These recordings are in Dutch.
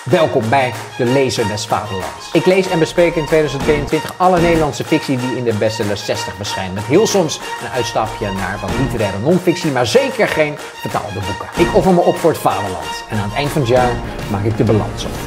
Welkom bij de Lezer des Vaderlands. Ik lees en bespreek in 2022 alle Nederlandse fictie die in de bestseller 60 verschijnt. Met heel soms een uitstapje naar wat literaire non-fictie, maar zeker geen vertaalde boeken. Ik offer me op voor het vaderland en aan het eind van het jaar maak ik de balans op.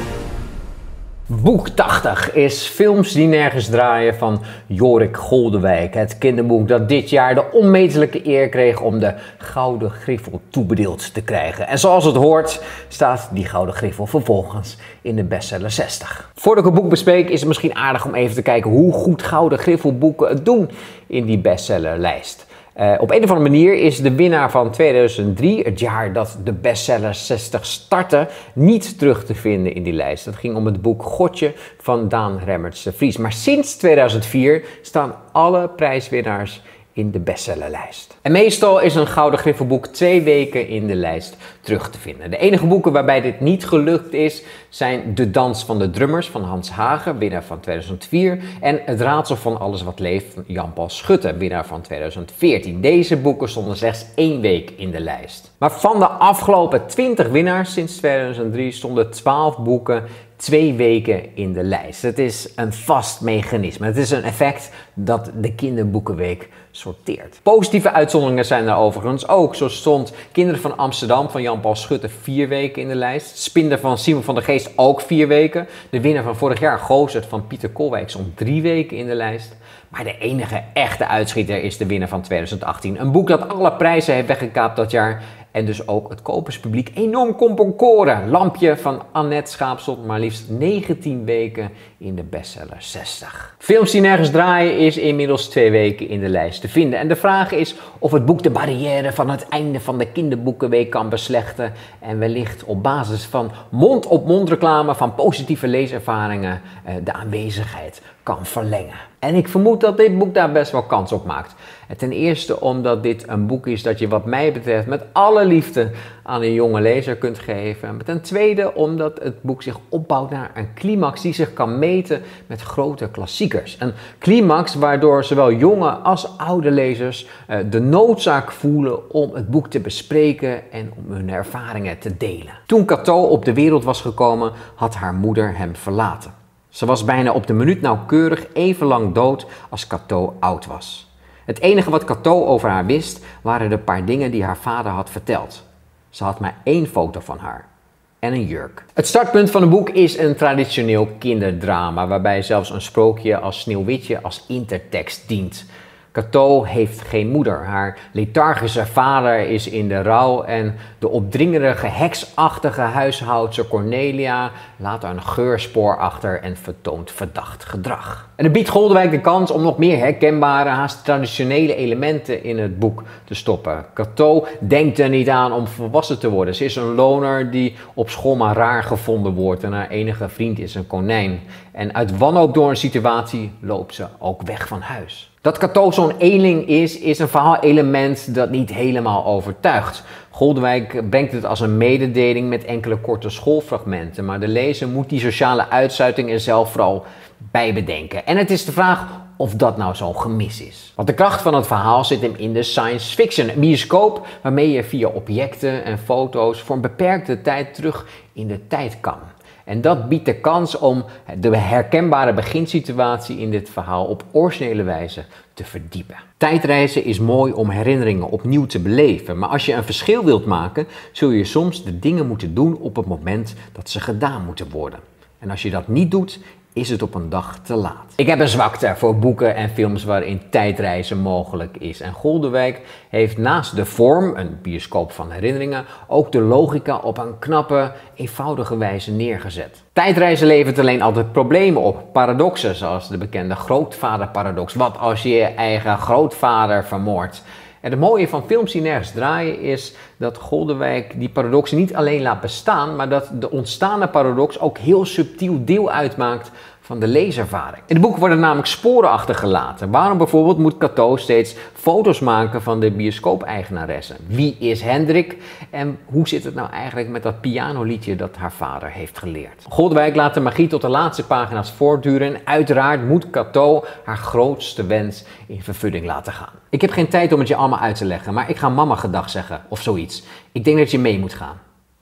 Boek 80 is Films die nergens draaien van Jorik Goldewijk. Het kinderboek dat dit jaar de onmetelijke eer kreeg om de Gouden Griffel toebedeeld te krijgen. En zoals het hoort staat die Gouden Griffel vervolgens in de bestseller 60. Voordat ik het boek bespreek is het misschien aardig om even te kijken hoe goed Gouden Griffel boeken het doen in die bestsellerlijst. Op een of andere manier is de winnaar van 2003, het jaar dat de bestseller 60 startte, niet terug te vinden in die lijst. Het ging om het boek Godje van Daan Remmerts de Vries. Maar sinds 2004 staan alle prijswinnaars in de bestsellerlijst. En meestal is een Gouden Griffelboek 2 weken in de lijst terug te vinden. De enige boeken waarbij dit niet gelukt is, zijn De Dans van de Drummers van Hans Hagen, winnaar van 2004, en Het Raadsel van Alles wat Leeft van Jan-Paul Schutte, winnaar van 2014. Deze boeken stonden slechts 1 week in de lijst. Maar van de afgelopen 20 winnaars sinds 2003 stonden 12 boeken 2 weken in de lijst. Het is een vast mechanisme. Het is een effect dat de Kinderboekenweek sorteert. Positieve uitzonderingen zijn er overigens ook. Zo stond Kinderen van Amsterdam van Jan-Paul Schutte 4 weken in de lijst. Spinder van Simon van der Geest ook 4 weken. De winnaar van vorig jaar, Gozert van Pieter Kolwijk, stond 3 weken in de lijst. Maar de enige echte uitschieter is de winnaar van 2018. Een boek dat alle prijzen heeft weggekaapt dat jaar. En dus ook het koperspubliek enorm kon bekoren. Lampje van Annette Schaap stond maar liefst 19 weken in de bestseller 60. Films die nergens draaien is inmiddels 2 weken in de lijst te vinden. En de vraag is of het boek de barrière van het einde van de Kinderboekenweek kan beslechten. En wellicht op basis van mond-op-mond reclame van positieve leeservaringen de aanwezigheid kan verlengen. En ik vermoed dat dit boek daar best wel kans op maakt. Ten eerste omdat dit een boek is dat je wat mij betreft met alle liefde aan een jonge lezer kunt geven. Ten tweede omdat het boek zich opbouwt naar een climax die zich kan meten met grote klassiekers. Een climax waardoor zowel jonge als oude lezers de noodzaak voelen om het boek te bespreken en om hun ervaringen te delen. Toen Cato op de wereld was gekomen, had haar moeder hem verlaten. Ze was bijna op de minuut nauwkeurig even lang dood als Cato oud was. Het enige wat Cato over haar wist, waren de paar dingen die haar vader had verteld. Ze had maar 1 foto van haar. En een jurk. Het startpunt van het boek is een traditioneel kinderdrama, waarbij zelfs een sprookje als Sneeuwwitje als intertekst dient. Cato heeft geen moeder. Haar lethargische vader is in de rouw en de opdringerige heksachtige huishoudster Cornelia laat een geurspoor achter en vertoont verdacht gedrag. En het biedt Goldewijk de kans om nog meer herkenbare, haast traditionele elementen in het boek te stoppen. Cato denkt er niet aan om volwassen te worden. Ze is een loner die op school maar raar gevonden wordt en haar enige vriend is een konijn. En uit wanhoop door een situatie loopt ze ook weg van huis. Dat Cato zo'n eenling is een verhaalelement dat niet helemaal overtuigt. Goldewijk brengt het als een mededeling met enkele korte schoolfragmenten, maar de lezer moet die sociale uitsluiting er zelf vooral bij bedenken. En het is de vraag of dat nou zo'n gemis is. Want de kracht van het verhaal zit hem in de science fiction, een bioscoop waarmee je via objecten en foto's voor een beperkte tijd terug in de tijd kan. En dat biedt de kans om de herkenbare beginsituatie in dit verhaal op originele wijze te verdiepen. Tijdreizen is mooi om herinneringen opnieuw te beleven, maar als je een verschil wilt maken, zul je soms de dingen moeten doen op het moment dat ze gedaan moeten worden. En als je dat niet doet, is het op een dag te laat. Ik heb een zwakte voor boeken en films waarin tijdreizen mogelijk is. En Goldewijk heeft naast de vorm, een bioscoop van herinneringen, ook de logica op een knappe, eenvoudige wijze neergezet. Tijdreizen levert alleen altijd problemen op. Paradoxen, zoals de bekende grootvaderparadox. Wat als je je eigen grootvader vermoordt? En het mooie van Films die nergens draaien is dat Goldewijk die paradoxen niet alleen laat bestaan, maar dat de ontstane paradox ook heel subtiel deel uitmaakt van de leeservaring. In het boek worden namelijk sporen achtergelaten. Waarom bijvoorbeeld moet Cato steeds foto's maken van de bioscoop-eigenaresse? Wie is Hendrik? En hoe zit het nou eigenlijk met dat pianoliedje dat haar vader heeft geleerd? Goldewijk laat de magie tot de laatste pagina's voortduren en uiteraard moet Cato haar grootste wens in vervulling laten gaan. Ik heb geen tijd om het je allemaal uit te leggen, maar ik ga mama gedag zeggen of zoiets. Ik denk dat je mee moet gaan.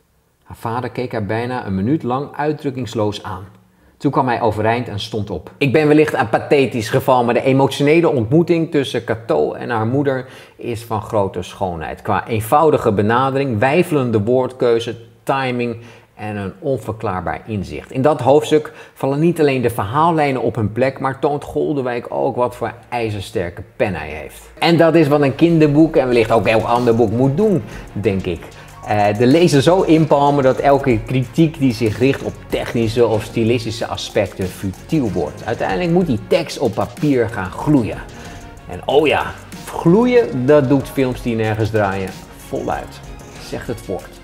Haar vader keek haar bijna een minuut lang uitdrukkingsloos aan. Toen kwam hij overeind en stond op. Ik ben wellicht een pathetisch geval, maar de emotionele ontmoeting tussen Cato en haar moeder is van grote schoonheid. Qua eenvoudige benadering, weifelende woordkeuze, timing en een onverklaarbaar inzicht. In dat hoofdstuk vallen niet alleen de verhaallijnen op hun plek, maar toont Goldewijk ook wat voor ijzersterke pen hij heeft. En dat is wat een kinderboek en wellicht ook elk ander boek moet doen, denk ik. De lezer zo inpalmen dat elke kritiek die zich richt op technische of stilistische aspecten futiel wordt. Uiteindelijk moet die tekst op papier gaan gloeien. En oh ja, gloeien, dat doet films die nergens draaien voluit. Zegt het woord.